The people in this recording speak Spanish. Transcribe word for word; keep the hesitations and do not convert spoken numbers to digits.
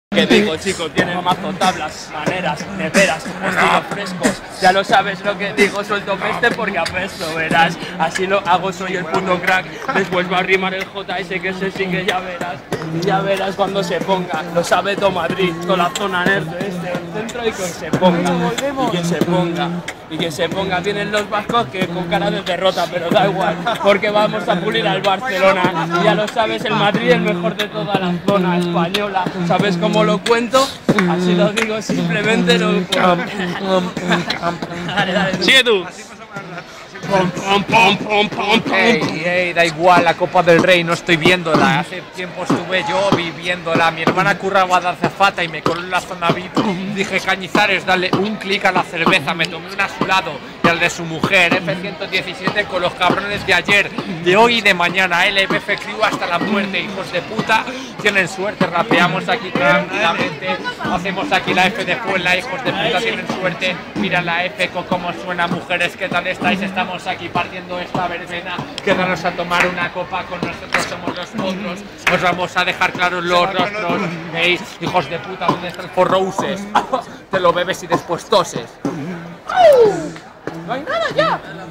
Que digo, chicos, tienen mazo, tablas, maneras, neveras, estilos frescos. Ya lo sabes lo que digo, suelto peste porque apesto, verás. Así lo hago, soy el puto crack. Después va a rimar el J S, que ese sí que ya verás. Y ya verás cuando se ponga. Lo sabe todo Madrid, toda la zona nerd, este, el centro, y que se ponga. Y que se ponga. Y que se ponga. Tienen los vascos que con cara de derrota, pero da igual, porque vamos a pulir al Barcelona. Y ya lo sabes, el Madrid el mejor de toda la zona española. ¿Sabes cómo lo cuento? Así lo digo, simplemente lo... Dale, dale. Sigue tú. Ey, ey, da igual, la Copa del Rey no estoy viéndola. Hace tiempo estuve yo viviéndola. Mi hermana curraba de azafata y me coló en la zona V I P. Dije, Cañizares, dale un clic a la cerveza. Me tomé una a su lado y al de su mujer. F ciento diecisiete con los cabrones de ayer, de hoy y de mañana. L B F Crew hasta la muerte, hijos de puta. Tienen suerte, rapeamos aquí tranquilamente. Hacemos aquí la F de Puebla, hijos de puta, tienen suerte. Mira la F con cómo suena, mujeres, ¿qué tal estáis? Estamos aquí partiendo esta verbena. Quedaros a tomar una copa con nosotros, somos los otros. Os vamos a dejar claros los rostros. ¿Veis? Hijos de puta, ¿dónde está el Four Roses? Te lo bebes y después toses. No hay nada ya.